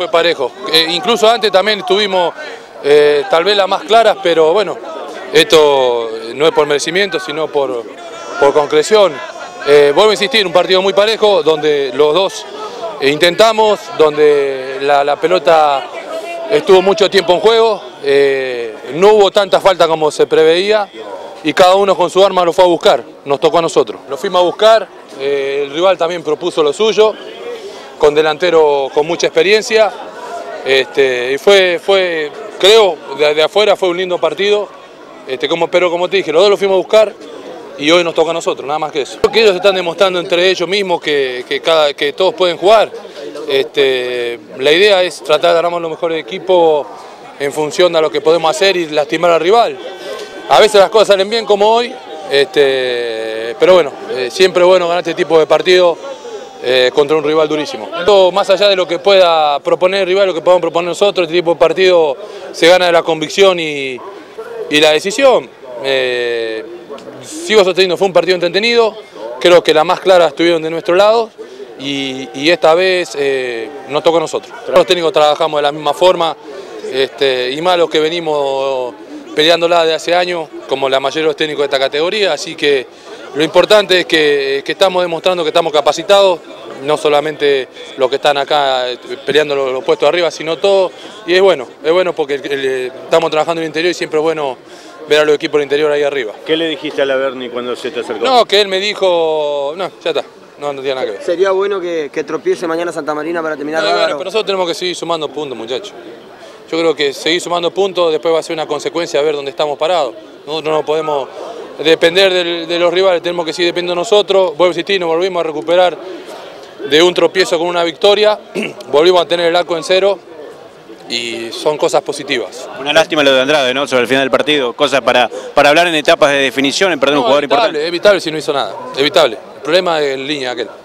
fue parejo. Incluso antes también tuvimos tal vez las más claras, pero bueno, esto no es por merecimiento, sino por concreción. Vuelvo a insistir, un partido muy parejo, donde los dos intentamos, donde la pelota estuvo mucho tiempo en juego, no hubo tanta falta como se preveía y cada uno con su arma lo fue a buscar, nos tocó a nosotros. Lo fuimos a buscar, el rival también propuso lo suyo, con delantero con mucha experiencia, y fue creo, de afuera fue un lindo partido, pero como te dije, los dos lo fuimos a buscar y hoy nos toca a nosotros, nada más que eso. Creo que ellos están demostrando entre ellos mismos que todos pueden jugar. La idea es tratar de armar los mejores equipos en función de lo que podemos hacer y lastimar al rival. A veces las cosas salen bien como hoy, pero bueno, siempre es bueno ganar este tipo de partido contra un rival durísimo. Más allá de lo que pueda proponer el rival, lo que podamos proponer nosotros, este tipo de partido se gana de la convicción y la decisión. Sigo sosteniendo, fue un partido entretenido, creo que las más claras estuvieron de nuestro lado y esta vez nos tocó a nosotros. Los técnicos trabajamos de la misma forma y más los que venimos peleándola de hace años, como la mayoría de los técnicos de esta categoría, así que lo importante es que estamos demostrando que estamos capacitados, no solamente los que están acá peleando los puestos arriba, sino todos, y es bueno porque estamos trabajando en el interior y siempre es bueno ver a los equipos del interior ahí arriba. ¿Qué le dijiste a Laverni cuando se te acercó? No, que él me dijo, no, ya está, no tiene nada que ver. Sería bueno que tropiece mañana Santa Marina para terminar. Bueno, pero nosotros tenemos que seguir sumando puntos, muchachos. Yo creo que seguir sumando puntos después va a ser una consecuencia de ver dónde estamos parados. Nosotros no podemos depender de los rivales, tenemos que seguir dependiendo de nosotros. Vuelvo a insistir, nos volvimos a recuperar de un tropiezo con una victoria, volvimos a tener el arco en cero y son cosas positivas. Una lástima lo de Andrade, ¿no? Sobre el final del partido, cosas para hablar en etapas de definición, en perder un jugador importante. Evitable si no hizo nada, evitable. El problema es en línea aquel.